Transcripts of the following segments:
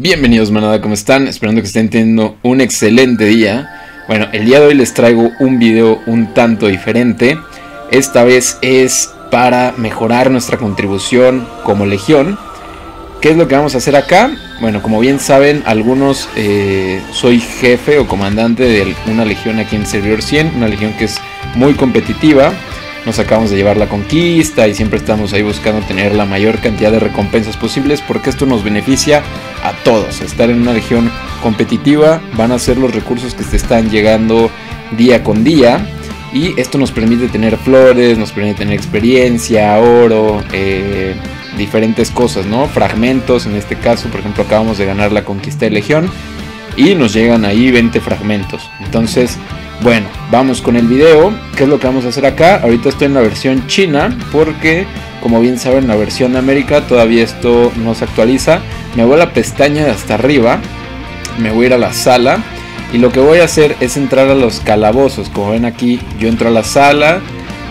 Bienvenidos manada, ¿cómo están? Esperando que estén teniendo un excelente día. Bueno, el día de hoy les traigo un video un tanto diferente. Esta vez es para mejorar nuestra contribución como legión. ¿Qué es lo que vamos a hacer acá? Bueno, como bien saben algunos, soy jefe o comandante de una legión aquí en servidor 100. Una legión que es muy competitiva. Nos acabamos de llevar la conquista y siempre estamos ahí buscando tener la mayor cantidad de recompensas posibles, porque esto nos beneficia a todos. Estar en una legión competitiva van a ser los recursos que te están llegando día con día, y esto nos permite tener flores, nos permite tener experiencia, oro, diferentes cosas, ¿no? Fragmentos, en este caso, por ejemplo, acabamos de ganar la conquista de legión y nos llegan ahí 20 fragmentos. Entonces, bueno, vamos con el video. ¿Qué es lo que vamos a hacer acá? Ahorita estoy en la versión china porque, como bien saben, la versión de América todavía esto no se actualiza. Me voy a la pestaña de hasta arriba, me voy a ir a la sala y lo que voy a hacer es entrar a los calabozos. Como ven aquí, yo entro a la sala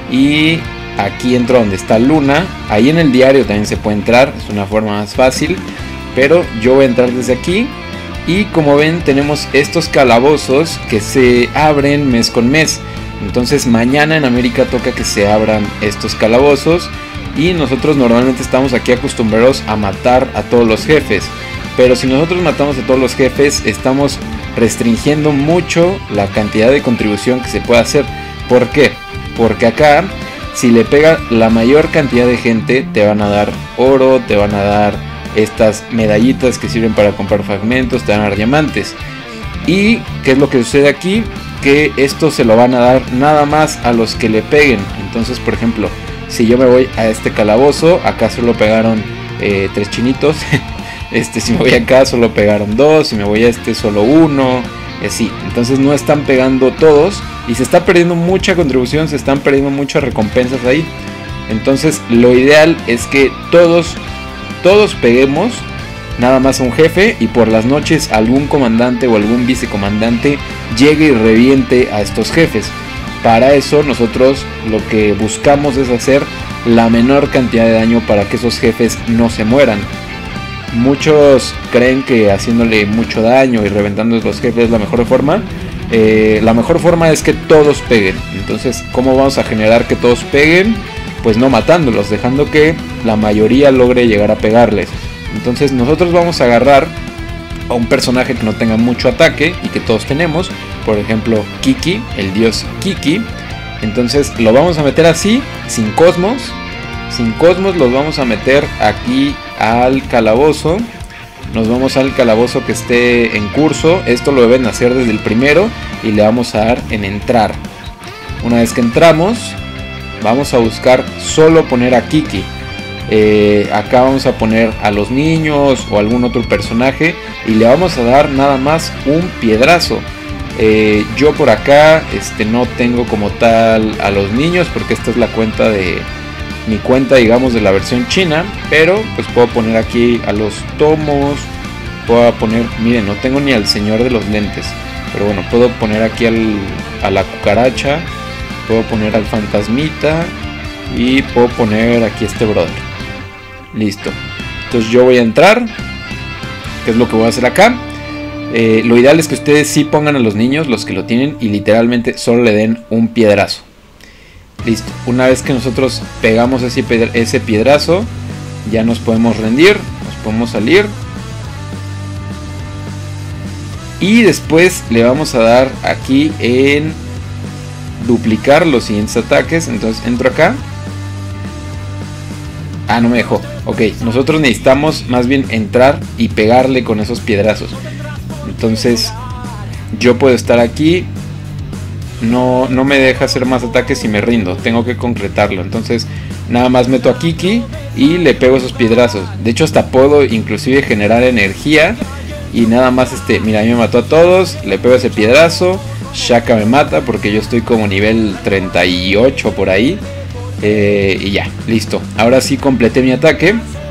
y aquí entro donde está Luna. Ahí en el diario también se puede entrar, es una forma más fácil, pero yo voy a entrar desde aquí. Y como ven, tenemos estos calabozos que se abren mes con mes. Entonces mañana en América toca que se abran estos calabozos. Y nosotros normalmente estamos aquí acostumbrados a matar a todos los jefes. Pero si nosotros matamos a todos los jefes, estamos restringiendo mucho la cantidad de contribución que se puede hacer. ¿Por qué? Porque acá, si le pega la mayor cantidad de gente, te van a dar oro, te van a dar estas medallitas que sirven para comprar fragmentos, te van a dar diamantes. ¿Y qué es lo que sucede aquí? Que esto se lo van a dar nada más a los que le peguen. Entonces, por ejemplo, si yo me voy a este calabozo, acá solo pegaron 3 chinitos. Si me voy acá solo pegaron 2, si me voy a este solo 1, así. Entonces no están pegando todos y se está perdiendo mucha contribución, se están perdiendo muchas recompensas ahí. Entonces lo ideal es que todos peguemos nada más a un jefe, y por las noches algún comandante o algún vicecomandante llegue y reviente a estos jefes. Para eso nosotros lo que buscamos es hacer la menor cantidad de daño para que esos jefes no se mueran. Muchos creen que haciéndole mucho daño y reventando a los jefes es la mejor forma. La mejor forma es que todos peguen. Entonces, ¿cómo vamos a generar que todos peguen? Pues no matándolos, dejando que la mayoría logre llegar a pegarles. Entonces nosotros vamos a agarrar a un personaje que no tenga mucho ataque y que todos tenemos. Por ejemplo, Kiki, el dios Kiki. Entonces lo vamos a meter así, sin cosmos. Sin cosmos los vamos a meter aquí al calabozo. Nos vamos al calabozo que esté en curso. Esto lo deben hacer desde el primero y le vamos a dar en entrar. Una vez que entramos, vamos a buscar solo poner a Kiki. Acá vamos a poner a los niños o algún otro personaje y le vamos a dar nada más un piedrazo. Yo por acá no tengo como tal a los niños porque esta es la cuenta de mi cuenta, digamos, de la versión china. Pero pues puedo poner aquí a los tomos, puedo poner, miren, no tengo ni al señor de los lentes, pero bueno, puedo poner aquí a la cucaracha, puedo poner al fantasmita y puedo poner aquí este brother. Listo. Entonces yo voy a entrar. ¿Qué es lo que voy a hacer acá? Lo ideal es que ustedes sí pongan a los niños, los que lo tienen, y literalmente solo le den un piedrazo. Listo. Una vez que nosotros pegamos ese piedrazo, ya nos podemos rendir, nos podemos salir. Y después le vamos a dar aquí en duplicar los siguientes ataques. Entonces entro acá. Ah, no me dejó. Ok, nosotros necesitamos más bien entrar y pegarle con esos piedrazos. Entonces yo puedo estar aquí. No me deja hacer más ataques y me rindo. Tengo que concretarlo. Entonces nada más meto a Kiki y le pego esos piedrazos. De hecho hasta puedo inclusive generar energía. Y nada más mira, a mí me mató a todos. Le pego ese piedrazo. Shaka me mata porque yo estoy como nivel 38 por ahí. Y ya, listo. Ahora sí completé mi ataque.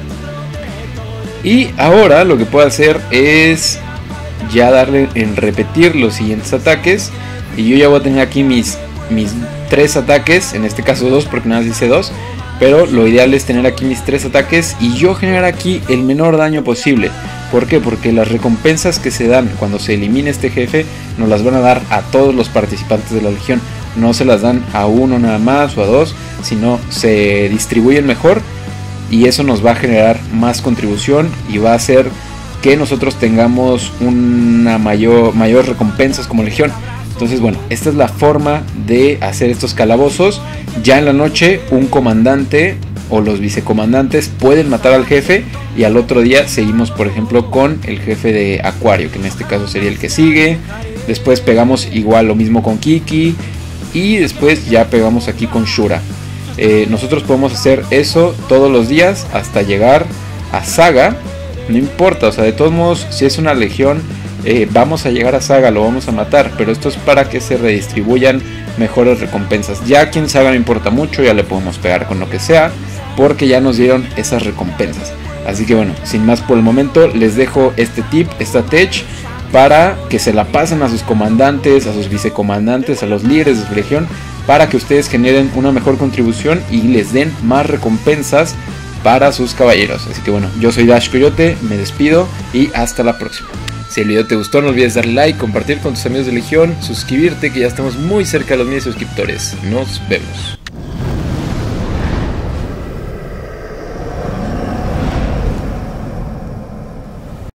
Y ahora lo que puedo hacer es ya darle en repetir los siguientes ataques. Y yo ya voy a tener aquí mis 3 ataques, en este caso 2 porque nada más hice 2, pero lo ideal es tener aquí mis 3 ataques y yo generar aquí el menor daño posible. ¿Por qué? Porque las recompensas que se dan cuando se elimine este jefe nos las van a dar a todos los participantes de la legión. No se las dan a uno nada más o a 2, sino se distribuyen mejor y eso nos va a generar más contribución y va a hacer que nosotros tengamos una mayor recompensas como legión. Entonces bueno, esta es la forma de hacer estos calabozos. Ya en la noche un comandante o los vicecomandantes pueden matar al jefe y al otro día seguimos por ejemplo con el jefe de Acuario, que en este caso sería el que sigue. Después pegamos igual lo mismo con Kiki y después ya pegamos aquí con Shura. Nosotros podemos hacer eso todos los días hasta llegar a Saga. No importa, o sea, de todos modos, si es una legión, vamos a llegar a Saga, lo vamos a matar. Pero esto es para que se redistribuyan mejores recompensas. Ya aquí en Saga no importa mucho, ya le podemos pegar con lo que sea, porque ya nos dieron esas recompensas. Así que bueno, sin más por el momento, les dejo este tip, esta tech, para que se la pasen a sus comandantes, a sus vicecomandantes, a los líderes de su legión, para que ustedes generen una mejor contribución y les den más recompensas para sus caballeros. Así que bueno, yo soy Dash Coyote, me despido y hasta la próxima. Si el video te gustó, no olvides darle like, compartir con tus amigos de legión, suscribirte, que ya estamos muy cerca de los 1000 suscriptores. Nos vemos.